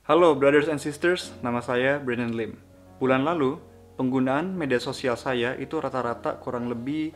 Halo brothers and sisters, nama saya Brandon Lim. Bulan lalu, penggunaan media sosial saya itu rata-rata kurang lebih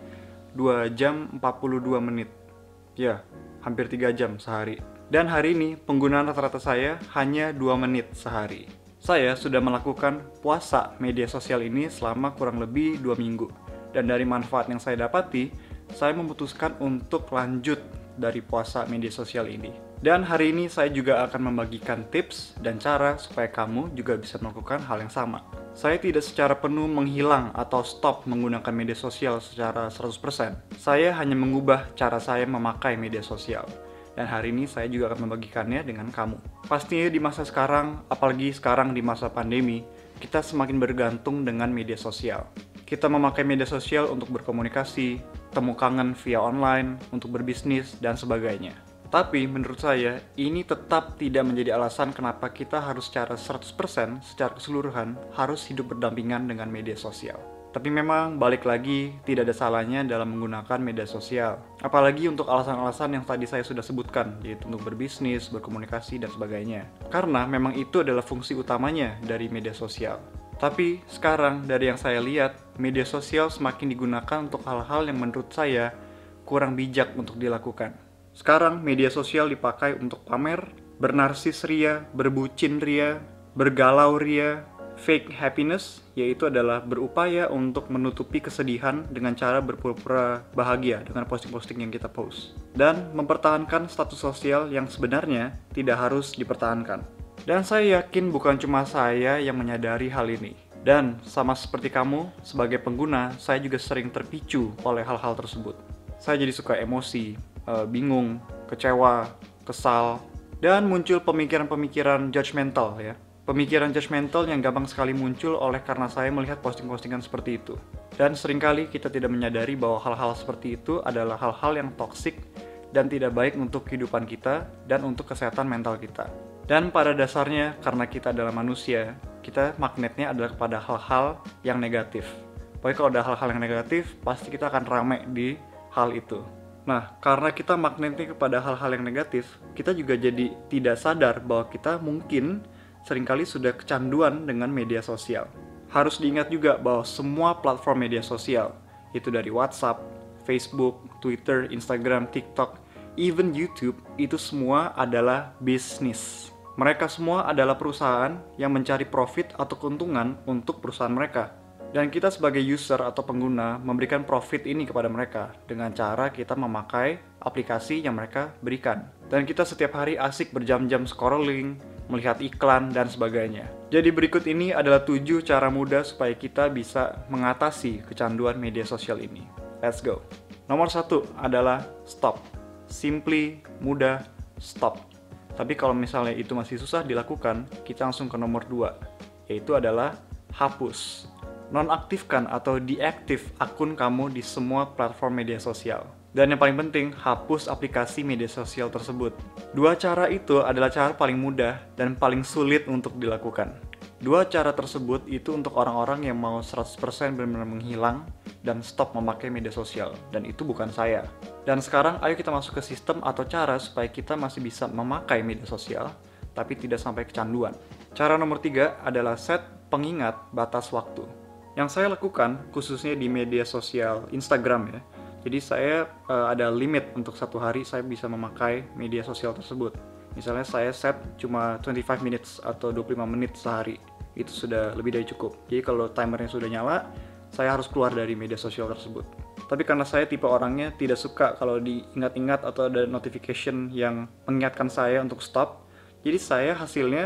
2 jam 42 menit. Ya, hampir 3 jam sehari. Dan hari ini, penggunaan rata-rata saya hanya 2 menit sehari. Saya sudah melakukan puasa media sosial ini selama kurang lebih 2 minggu. Dan dari manfaat yang saya dapati, saya memutuskan untuk lanjut dari puasa media sosial ini. Dan hari ini saya juga akan membagikan tips dan cara supaya kamu juga bisa melakukan hal yang sama. Saya tidak secara penuh menghilang atau stop menggunakan media sosial secara 100%. Saya hanya mengubah cara saya memakai media sosial. Dan hari ini saya juga akan membagikannya dengan kamu. Pastinya di masa sekarang, apalagi sekarang di masa pandemi, kita semakin bergantung dengan media sosial. Kita memakai media sosial untuk berkomunikasi, temu kangen via online, untuk berbisnis, dan sebagainya. Tapi menurut saya, ini tetap tidak menjadi alasan kenapa kita harus secara 100% secara keseluruhan harus hidup berdampingan dengan media sosial. Tapi memang balik lagi tidak ada salahnya dalam menggunakan media sosial. Apalagi untuk alasan-alasan yang tadi saya sudah sebutkan, yaitu untuk berbisnis, berkomunikasi, dan sebagainya. Karena memang itu adalah fungsi utamanya dari media sosial. Tapi sekarang dari yang saya lihat, media sosial semakin digunakan untuk hal-hal yang menurut saya kurang bijak untuk dilakukan. Sekarang media sosial dipakai untuk pamer, bernarsis ria, berbucin ria, bergalau ria, fake happiness, yaitu adalah berupaya untuk menutupi kesedihan dengan cara berpura-pura bahagia dengan posting-posting yang kita post. Dan mempertahankan status sosial yang sebenarnya tidak harus dipertahankan. Dan saya yakin bukan cuma saya yang menyadari hal ini. Dan sama seperti kamu, sebagai pengguna, saya juga sering terpicu oleh hal-hal tersebut. Saya jadi suka emosi, bingung, kecewa, kesal, dan muncul pemikiran-pemikiran judgmental ya. Pemikiran judgmental yang gampang sekali muncul oleh karena saya melihat posting-postingan seperti itu. Dan seringkali kita tidak menyadari bahwa hal-hal seperti itu adalah hal-hal yang toksik dan tidak baik untuk kehidupan kita dan untuk kesehatan mental kita. Dan pada dasarnya karena kita adalah manusia, kita magnetnya adalah kepada hal-hal yang negatif. Pokoknya kalau ada hal-hal yang negatif, pasti kita akan rame di hal itu. Nah, karena kita magnetnya kepada hal-hal yang negatif, kita juga jadi tidak sadar bahwa kita mungkin seringkali sudah kecanduan dengan media sosial. Harus diingat juga bahwa semua platform media sosial, itu dari WhatsApp, Facebook, Twitter, Instagram, TikTok, even YouTube, itu semua adalah bisnis. Mereka semua adalah perusahaan yang mencari profit atau keuntungan untuk perusahaan mereka. Dan kita sebagai user atau pengguna memberikan profit ini kepada mereka dengan cara kita memakai aplikasi yang mereka berikan. Dan kita setiap hari asik berjam-jam scrolling, melihat iklan, dan sebagainya. Jadi berikut ini adalah 7 cara mudah supaya kita bisa mengatasi kecanduan media sosial ini. Let's go. Nomor 1 adalah stop. Simply, mudah, stop. Tapi kalau misalnya itu masih susah dilakukan, kita langsung ke nomor 2, yaitu adalah hapus. Nonaktifkan atau deaktif akun kamu di semua platform media sosial. Dan yang paling penting, hapus aplikasi media sosial tersebut. 2 cara itu adalah cara paling mudah dan paling sulit untuk dilakukan. 2 cara tersebut itu untuk orang-orang yang mau 100% benar-benar menghilang dan stop memakai media sosial. Dan itu bukan saya. Dan sekarang ayo kita masuk ke sistem atau cara supaya kita masih bisa memakai media sosial tapi tidak sampai kecanduan. Cara nomor 3 adalah set pengingat batas waktu. Yang saya lakukan khususnya di media sosial Instagram ya. Jadi saya ada limit untuk 1 hari saya bisa memakai media sosial tersebut. Misalnya saya set cuma 25 minutes atau 25 menit sehari. Itu sudah lebih dari cukup. Jadi kalau timernya sudah nyala, saya harus keluar dari media sosial tersebut. Tapi karena saya tipe orangnya tidak suka kalau diingat-ingat atau ada notification yang mengingatkan saya untuk stop. Jadi saya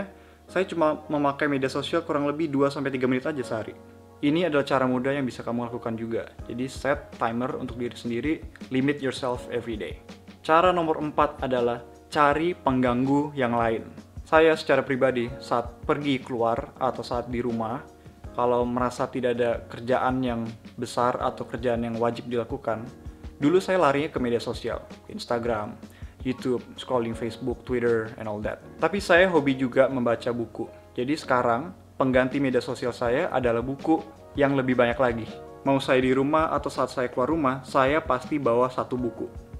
cuma memakai media sosial kurang lebih 2-3 menit aja sehari. Ini adalah cara mudah yang bisa kamu lakukan juga. Jadi set timer untuk diri sendiri, limit yourself every day. Cara nomor 4 adalah cari pengganggu yang lain. Saya secara pribadi saat pergi keluar atau saat di rumah, kalau merasa tidak ada kerjaan yang besar atau kerjaan yang wajib dilakukan, dulu saya larinya ke media sosial, Instagram, YouTube, scrolling Facebook, Twitter, and all that. Tapi saya hobi juga membaca buku. Jadi sekarang pengganti media sosial saya adalah buku yang lebih banyak lagi. Mau saya di rumah atau saat saya keluar rumah, saya pasti bawa 1 buku.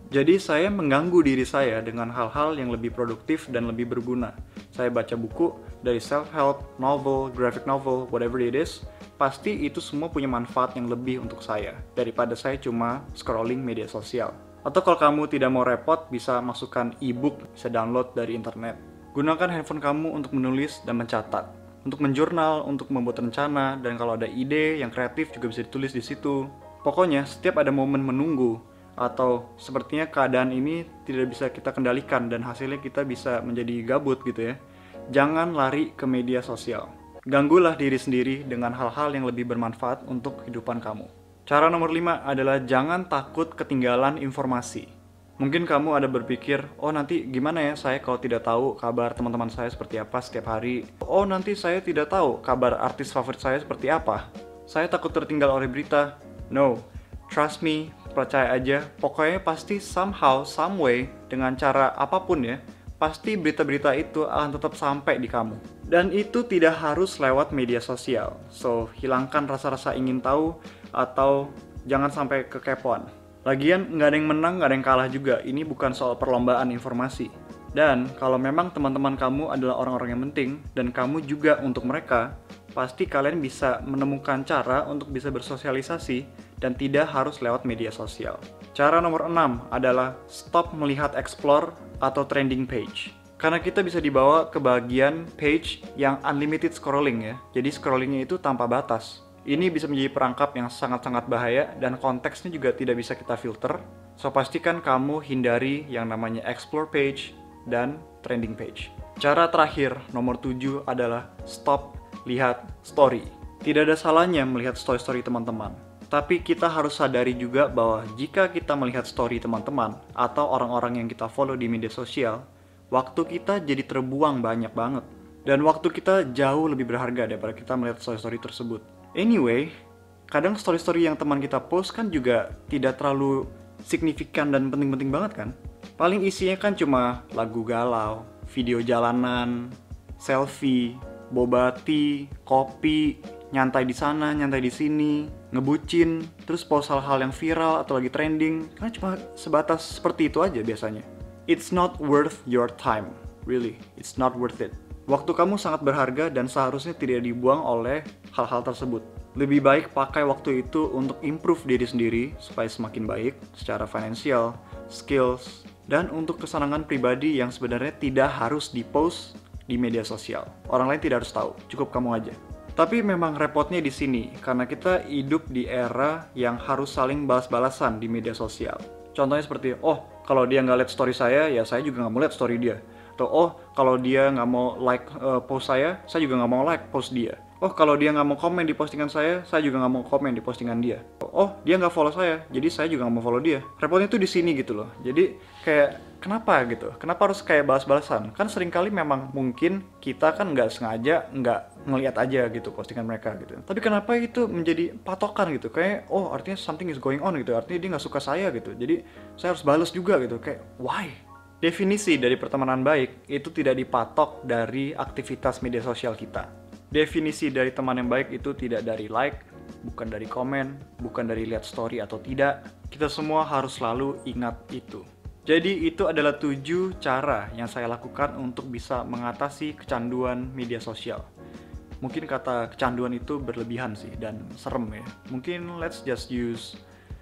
Jadi saya mengganggu diri saya dengan hal-hal yang lebih produktif dan lebih berguna. Saya baca buku dari self-help, novel, graphic novel, whatever it is, pasti itu semua punya manfaat yang lebih untuk saya daripada saya cuma scrolling media sosial. Atau kalau kamu tidak mau repot, bisa masukkan e-book, bisa download dari internet. Gunakan handphone kamu untuk menulis dan mencatat, untuk menjurnal, untuk membuat rencana, dan kalau ada ide yang kreatif juga bisa ditulis di situ. Pokoknya setiap ada momen menunggu, atau sepertinya keadaan ini tidak bisa kita kendalikan dan hasilnya kita bisa menjadi gabut gitu ya. Jangan lari ke media sosial. Ganggulah diri sendiri dengan hal-hal yang lebih bermanfaat untuk kehidupan kamu. Cara nomor 5 adalah jangan takut ketinggalan informasi. Mungkin kamu ada berpikir, oh nanti gimana ya saya kalau tidak tahu kabar teman-teman saya seperti apa setiap hari. Oh nanti saya tidak tahu kabar artis favorit saya seperti apa. Saya takut tertinggal oleh berita. No, trust me, percaya aja, pokoknya pasti somehow, some way, dengan cara apapun ya, pasti berita-berita itu akan tetap sampai di kamu. Dan itu tidak harus lewat media sosial. So, hilangkan rasa-rasa ingin tahu atau jangan sampai kekepoan. Lagian, nggak ada yang menang, nggak ada yang kalah juga. Ini bukan soal perlombaan informasi. Dan kalau memang teman-teman kamu adalah orang-orang yang penting, dan kamu juga untuk mereka, pasti kalian bisa menemukan cara untuk bisa bersosialisasi dan tidak harus lewat media sosial. Cara nomor 6 adalah stop melihat explore atau trending page. Karena kita bisa dibawa ke bagian page yang unlimited scrolling ya. Jadi scrollingnya itu tanpa batas. Ini bisa menjadi perangkap yang sangat-sangat bahaya dan konteksnya juga tidak bisa kita filter. So pastikan kamu hindari yang namanya explore page dan trending page. Cara terakhir nomor 7 adalah stop lihat story. Tidak ada salahnya melihat story-story teman-teman. Tapi kita harus sadari juga bahwa jika kita melihat story teman-teman atau orang-orang yang kita follow di media sosial, waktu kita jadi terbuang banyak banget. Dan waktu kita jauh lebih berharga daripada kita melihat story-story tersebut. Anyway, kadang story-story yang teman kita post kan juga tidak terlalu signifikan dan penting-penting banget kan? Paling isinya kan cuma lagu galau, video jalanan, selfie, boba tea, kopi, nyantai di sana, nyantai di sini, ngebucin, terus post hal-hal yang viral atau lagi trending, kan cuma sebatas seperti itu aja biasanya. It's not worth your time, really, it's not worth it. Waktu kamu sangat berharga dan seharusnya tidak dibuang oleh hal-hal tersebut. Lebih baik pakai waktu itu untuk improve diri sendiri supaya semakin baik secara finansial, skills, dan untuk kesenangan pribadi yang sebenarnya tidak harus di-post di media sosial. Orang lain tidak harus tahu, cukup kamu aja. Tapi memang repotnya di sini, karena kita hidup di era yang harus saling balas-balasan di media sosial. Contohnya seperti, oh kalau dia nggak lihat story saya, ya saya juga nggak mau lihat story dia. Atau oh kalau dia nggak mau like post saya juga nggak mau like post dia. Oh kalau dia nggak mau komen di postingan saya juga nggak mau komen di postingan dia. Oh dia nggak follow saya, jadi saya juga nggak mau follow dia. Repotnya tuh di sini gitu loh. Jadi kayak kenapa gitu? Kenapa harus kayak balas-balasan? Kan seringkali memang mungkin kita kan nggak sengaja nggak ngelihat aja gitu postingan mereka gitu. Tapi kenapa itu menjadi patokan gitu? Kayak oh artinya something is going on gitu. Artinya dia nggak suka saya gitu. Jadi saya harus balas juga gitu. Kayak why? Definisi dari pertemanan baik itu tidak dipatok dari aktivitas media sosial kita. Definisi dari teman yang baik itu tidak dari like, bukan dari komen, bukan dari lihat story atau tidak. Kita semua harus selalu ingat itu. Jadi itu adalah 7 cara yang saya lakukan untuk bisa mengatasi kecanduan media sosial. Mungkin kata kecanduan itu berlebihan sih dan serem ya. Mungkin let's just use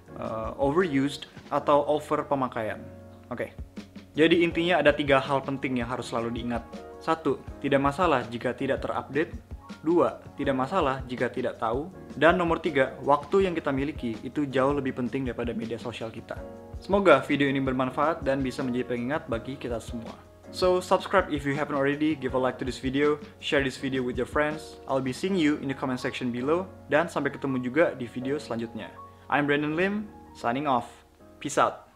overused atau over pemakaian. Oke. Jadi intinya ada 3 hal penting yang harus selalu diingat. 1. Tidak masalah jika tidak terupdate. 2. Tidak masalah jika tidak tahu. Dan nomor 3. Waktu yang kita miliki itu jauh lebih penting daripada media sosial kita. Semoga video ini bermanfaat dan bisa menjadi pengingat bagi kita semua. So subscribe if you haven't already, give a like to this video, share this video with your friends. I'll be seeing you in the comment section below. Dan sampai ketemu juga di video selanjutnya. I'm Brandon Lim, signing off. Peace out.